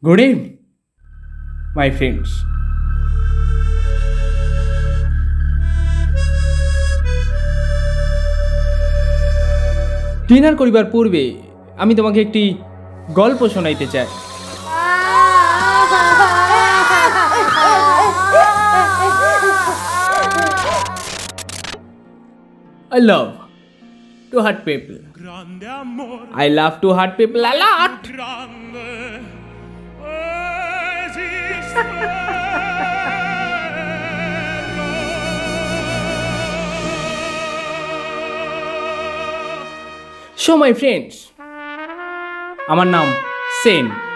Good evening, my friends. Dinner করিবার পূর্বে আমি তোমাকে একটি গল্প শোনাইতে চাই। I love to hurt people. I love to hurt people a lot. So my friends, আমার নাম সেন।